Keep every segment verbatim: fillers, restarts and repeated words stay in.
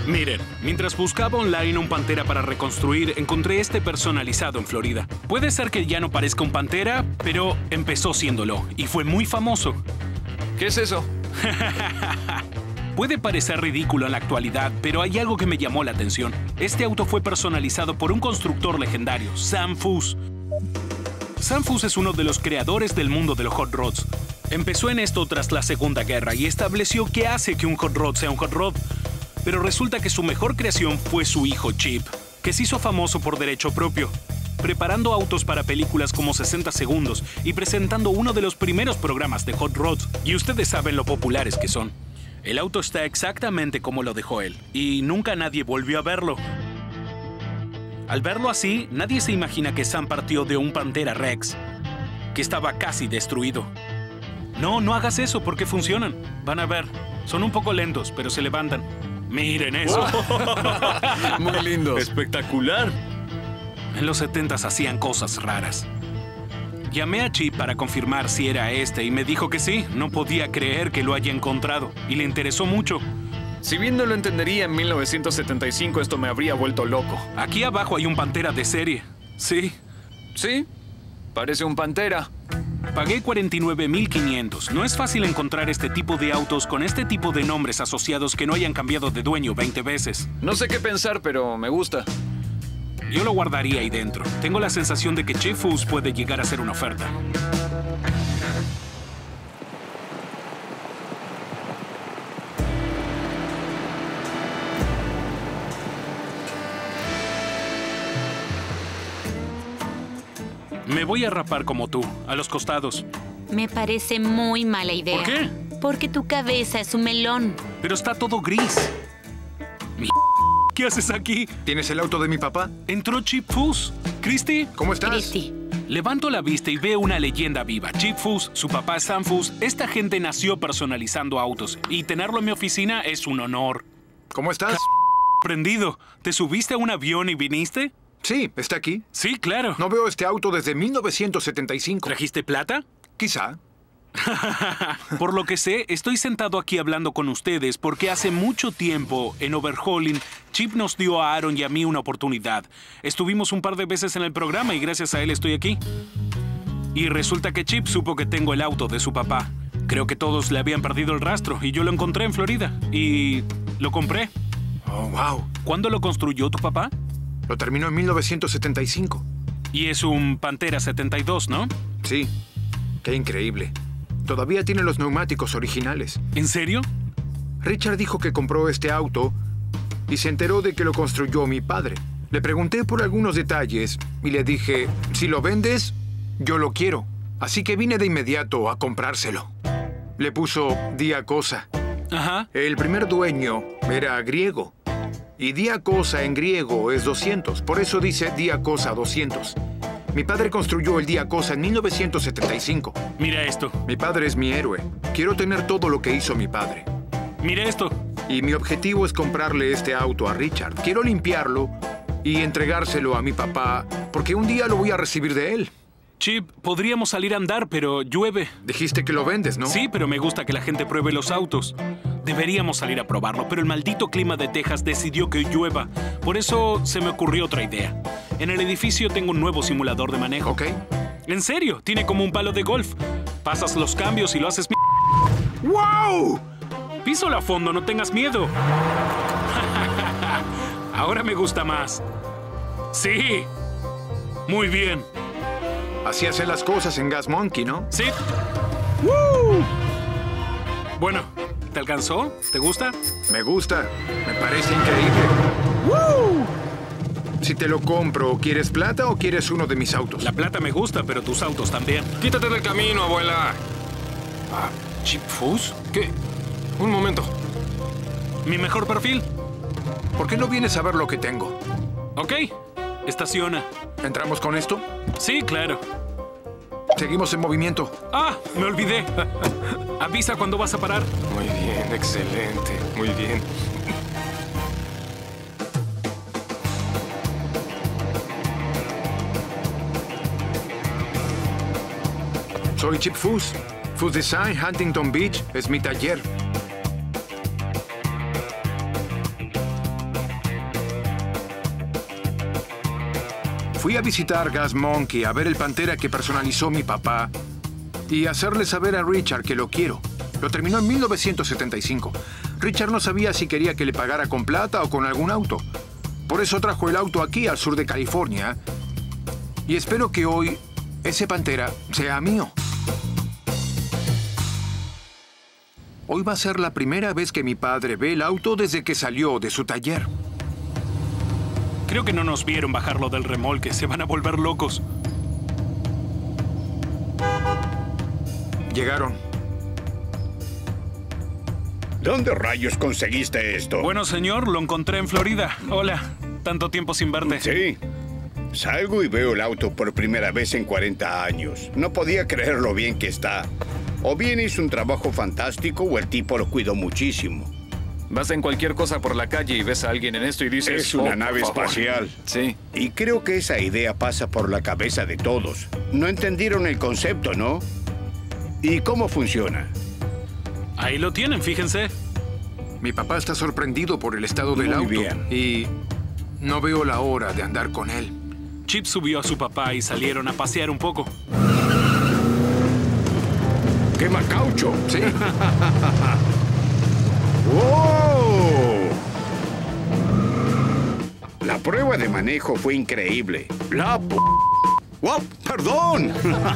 Miren, mientras buscaba online un Pantera para reconstruir, encontré este personalizado en Florida. Puede ser que ya no parezca un Pantera, pero empezó siéndolo y fue muy famoso. ¿Qué es eso? Puede parecer ridículo en la actualidad, pero hay algo que me llamó la atención. Este auto fue personalizado por un constructor legendario, Sam Foose. Sam Foose es uno de los creadores del mundo de los hot rods. Empezó en esto tras la Segunda Guerra y estableció qué hace que un hot rod sea un hot rod. Pero resulta que su mejor creación fue su hijo Chip, que se hizo famoso por derecho propio, preparando autos para películas como sesenta segundos y presentando uno de los primeros programas de hot rods. Y ustedes saben lo populares que son. El auto está exactamente como lo dejó él, y nunca nadie volvió a verlo. Al verlo así, nadie se imagina que Sam partió de un Pantera Rex, que estaba casi destruido. No, no hagas eso porque funcionan. Van a ver, son un poco lentos, pero se levantan. Miren eso. Muy lindo. Espectacular. En los setentas hacían cosas raras. Llamé a Chip para confirmar si era este y me dijo que sí. No podía creer que lo haya encontrado y le interesó mucho. Si bien no lo entendería en mil novecientos setenta y cinco, esto me habría vuelto loco. Aquí abajo hay un Pantera de serie. Sí. ¿Sí? Parece un Pantera. Pagué cuarenta y nueve mil quinientos. No es fácil encontrar este tipo de autos con este tipo de nombres asociados que no hayan cambiado de dueño veinte veces. No sé qué pensar, pero me gusta. Yo lo guardaría ahí dentro. Tengo la sensación de que Chip Foose puede llegar a ser una oferta. Me voy a rapar como tú, a los costados. Me parece muy mala idea. ¿Por qué? Porque tu cabeza es un melón. Pero está todo gris. Mi... ¿Qué haces aquí? ¿Tienes el auto de mi papá? Entró Chip Foose. ¿Christy? ¿Cómo estás? Christy. Levanto la vista y veo una leyenda viva. Chip Foose, su papá Sam Foose. Esta gente nació personalizando autos. Y tenerlo en mi oficina es un honor. ¿Cómo estás? Prendido. ¿Te subiste a un avión y viniste? Sí, está aquí. Sí, claro. No veo este auto desde mil novecientos setenta y cinco. ¿Trajiste plata? Quizá. Por lo que sé, estoy sentado aquí hablando con ustedes porque hace mucho tiempo, en Overhauling, Chip nos dio a Aaron y a mí una oportunidad. Estuvimos un par de veces en el programa y gracias a él estoy aquí. Y resulta que Chip supo que tengo el auto de su papá. Creo que todos le habían perdido el rastro y yo lo encontré en Florida. Y lo compré. Oh, wow. ¿Cuándo lo construyó tu papá? Lo terminó en mil novecientos setenta y cinco. Y es un Pantera setenta y dos, ¿no? Sí. Qué increíble. Todavía tiene los neumáticos originales. ¿En serio? Richard dijo que compró este auto y se enteró de que lo construyó mi padre. Le pregunté por algunos detalles y le dije, si lo vendes, yo lo quiero. Así que vine de inmediato a comprárselo. Le puso Diakosa. Ajá. El primer dueño era griego. Y Diakosa en griego es doscientos. Por eso dice Diakosa doscientos. Mi padre construyó el Diakosa en mil novecientos setenta y cinco. Mira esto. Mi padre es mi héroe. Quiero tener todo lo que hizo mi padre. Mira esto. Y mi objetivo es comprarle este auto a Richard. Quiero limpiarlo y entregárselo a mi papá, porque un día lo voy a recibir de él. Chip, podríamos salir a andar, pero llueve. Dijiste que lo vendes, ¿no? Sí, pero me gusta que la gente pruebe los autos. Deberíamos salir a probarlo, pero el maldito clima de Texas decidió que llueva. Por eso se me ocurrió otra idea. En el edificio tengo un nuevo simulador de manejo. Ok. En serio, tiene como un palo de golf. Pasas los cambios y lo haces... ¡Wow! Písalo a fondo, no tengas miedo. Ahora me gusta más. Sí. Muy bien. Así hacen las cosas en Gas Monkey, ¿no? Sí. ¡Woo! Bueno, ¿te alcanzó? ¿Te gusta? Me gusta. Me parece increíble. ¡Woo! Si te lo compro, ¿quieres plata o quieres uno de mis autos? La plata me gusta, pero tus autos también. Quítate del camino, abuela. Ah, ¿Chip Foose? ¿Qué? Un momento. ¿Mi mejor perfil? ¿Por qué no vienes a ver lo que tengo? Ok. Estaciona. ¿Entramos con esto? Sí, claro. Seguimos en movimiento. ¡Ah! Me olvidé. Avisa cuando vas a parar. Muy bien, excelente. Muy bien. Soy Chip Foose. Foose Design, Huntington Beach, es mi taller. Fui a visitar Gas Monkey a ver el Pantera que personalizó mi papá y hacerle saber a Richard que lo quiero. Lo terminó en mil novecientos setenta y cinco. Richard no sabía si quería que le pagara con plata o con algún auto. Por eso trajo el auto aquí, al sur de California. Y espero que hoy ese Pantera sea mío. Hoy va a ser la primera vez que mi padre ve el auto desde que salió de su taller. Creo que no nos vieron bajarlo del remolque. Se van a volver locos. Llegaron. ¿Dónde rayos conseguiste esto? Bueno, señor, lo encontré en Florida. Hola, tanto tiempo sin verte. Sí. Salgo y veo el auto por primera vez en cuarenta años. No podía creer lo bien que está. O bien hizo un trabajo fantástico o el tipo lo cuidó muchísimo. Vas en cualquier cosa por la calle y ves a alguien en esto y dices... Es una "Oh, nave por favor". espacial. Sí. Y creo que esa idea pasa por la cabeza de todos. No entendieron el concepto, ¿no? ¿Y cómo funciona? Ahí lo tienen, fíjense. Mi papá está sorprendido por el estado del Muy auto. bien. Y no veo la hora de andar con él. Chip subió a su papá y salieron a pasear un poco. ¡Quema caucho! Sí. ¡Wow! La prueba de manejo fue increíble. La p... ¡Wow! ¡Perdón!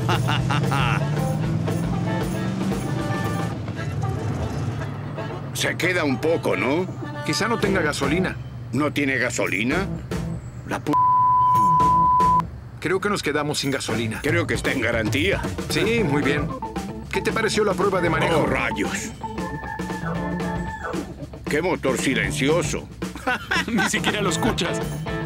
Se queda un poco, ¿no? Quizá no tenga gasolina. ¿No tiene gasolina? La p... Creo que nos quedamos sin gasolina. Creo que está en garantía. Sí, muy bien. ¿Qué te pareció la prueba de manejo? ¡Oh, rayos! ¡Qué motor silencioso! Ni siquiera lo escuchas.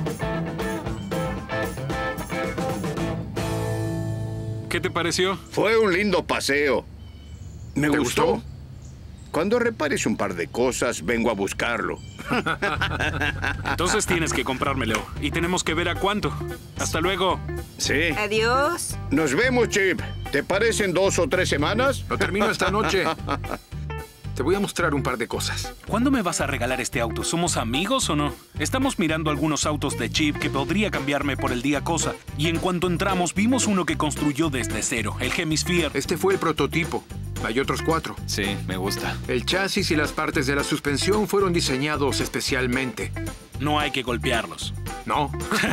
¿Qué te pareció? Fue un lindo paseo. ¿Me ¿Te gustó? gustó? Cuando repares un par de cosas, vengo a buscarlo. Entonces tienes que comprármelo. Y tenemos que ver a cuánto. Hasta luego. Sí. Adiós. Nos vemos, Chip. ¿Te parecen dos o tres semanas? Lo termino esta noche. Te voy a mostrar un par de cosas. ¿Cuándo me vas a regalar este auto? ¿Somos amigos o no? Estamos mirando algunos autos de Chip que podría cambiarme por el día cosa. Y en cuanto entramos, vimos uno que construyó desde cero, el Hemisphere. Este fue el prototipo. Hay otros cuatro. Sí, me gusta. El chasis y las partes de la suspensión fueron diseñados especialmente. No hay que golpearlos. No.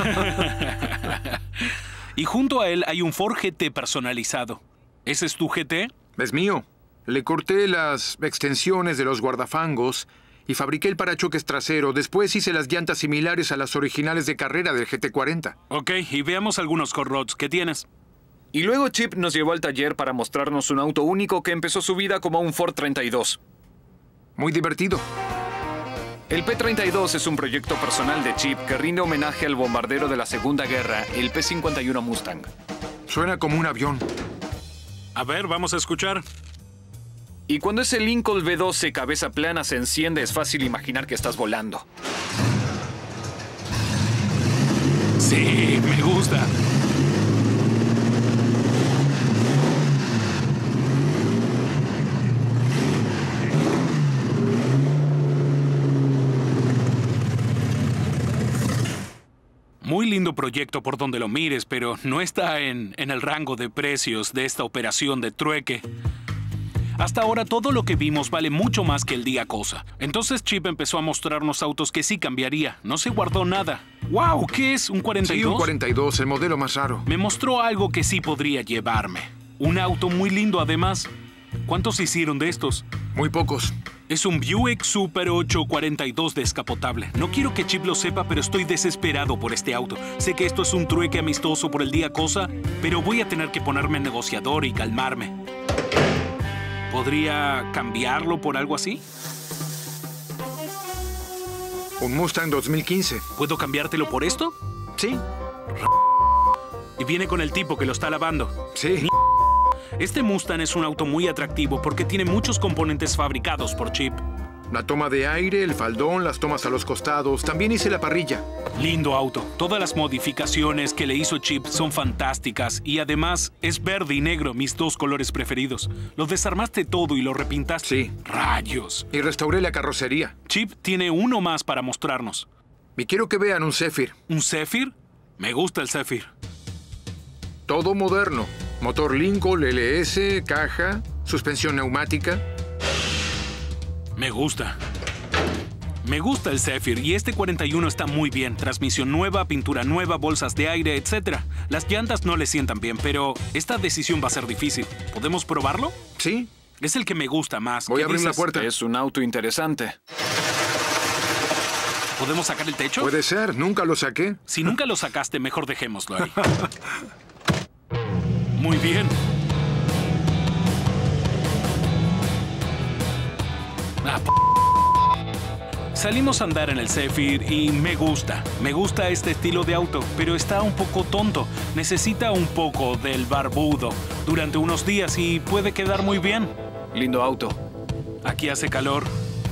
Y junto a él hay un Ford G T personalizado. ¿Ese es tu G T? Es mío. Le corté las extensiones de los guardafangos y fabriqué el parachoques trasero. Después hice las llantas similares a las originales de carrera del G T cuarenta. Ok, y veamos algunos hot rods. ¿Qué tienes? Y luego Chip nos llevó al taller para mostrarnos un auto único que empezó su vida como un Ford treinta y dos. Muy divertido. El P treinta y dos es un proyecto personal de Chip que rinde homenaje al bombardero de la Segunda Guerra, el P cincuenta y uno Mustang. Suena como un avión. A ver, vamos a escuchar. Y cuando ese Lincoln V doce cabeza plana se enciende, es fácil imaginar que estás volando. Sí, me gusta. Muy lindo proyecto por donde lo mires, pero no está en, en el rango de precios de esta operación de trueque. Hasta ahora todo lo que vimos vale mucho más que el día cosa. Entonces Chip empezó a mostrarnos autos que sí cambiaría. No se guardó nada. ¡Wow! ¿Qué es? ¿Un cuarenta y dos? Sí, un cuarenta y dos, el modelo más raro. Me mostró algo que sí podría llevarme. Un auto muy lindo además. ¿Cuántos hicieron de estos? Muy pocos. Es un Buick Super ocho cuarenta y dos descapotable. No quiero que Chip lo sepa, pero estoy desesperado por este auto. Sé que esto es un trueque amistoso por el día cosa, pero voy a tener que ponerme negociador y calmarme. ¿Podría cambiarlo por algo así? Un Mustang dos mil quince. ¿Puedo cambiártelo por esto? Sí, Y viene con el tipo que lo está lavando. sí. Este Mustang es un auto muy atractivo porque tiene muchos componentes fabricados por Chip. La toma de aire, el faldón, las tomas a los costados. También hice la parrilla. Lindo auto. Todas las modificaciones que le hizo Chip son fantásticas y además es verde y negro, mis dos colores preferidos. Lo desarmaste todo y lo repintaste. Sí. ¡Rayos! Y restauré la carrocería. Chip tiene uno más para mostrarnos. Y quiero que vean un Zephyr. ¿Un Zephyr? Me gusta el Zephyr. Todo moderno. Motor Lincoln, L S, caja, suspensión neumática. Me gusta. Me gusta el Zephyr y este cuarenta y uno está muy bien. Transmisión nueva, pintura nueva, bolsas de aire, etcétera. Las llantas no le sientan bien, pero esta decisión va a ser difícil. ¿Podemos probarlo? Sí. Es el que me gusta más. Voy ¿Qué a abrir la dices? puerta. Es un auto interesante. ¿Podemos sacar el techo? Puede ser. Nunca lo saqué. Si nunca lo sacaste, mejor dejémoslo ahí. Muy bien. Ah, p Salimos a andar en el Zephyr y me gusta. Me gusta este estilo de auto, pero está un poco tonto. Necesita un poco del barbudo durante unos días y puede quedar muy bien. Lindo auto. Aquí hace calor.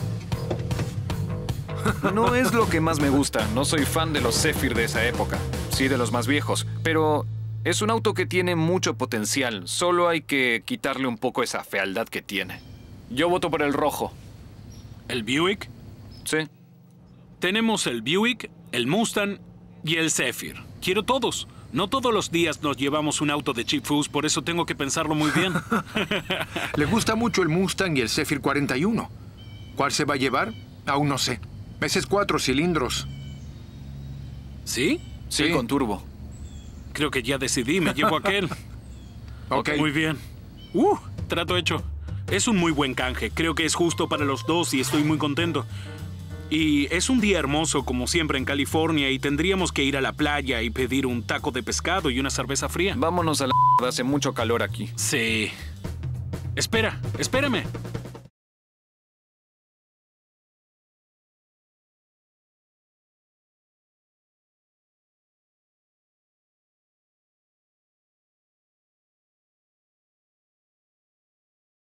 No es lo que más me gusta. No soy fan de los Zephyr de esa época. Sí, de los más viejos. Pero es un auto que tiene mucho potencial. Solo hay que quitarle un poco esa fealdad que tiene. Yo voto por el rojo. ¿El Buick? Sí. Tenemos el Buick, el Mustang y el Zephyr. Quiero todos. No todos los días nos llevamos un auto de Cheap Foos, por eso tengo que pensarlo muy bien. Le gusta mucho el Mustang y el Zephyr cuarenta y uno. ¿Cuál se va a llevar? Aún no sé. Ese es cuatro cilindros. ¿Sí? Sí, Sí. con turbo. Creo que ya decidí, me llevo aquel. Ok. Muy bien. Uh, trato hecho. Es un muy buen canje. Creo que es justo para los dos y estoy muy contento. Y es un día hermoso, como siempre, en California, y tendríamos que ir a la playa y pedir un taco de pescado y una cerveza fría. Vámonos a la... Hace mucho calor aquí. Sí. Espera, espérame.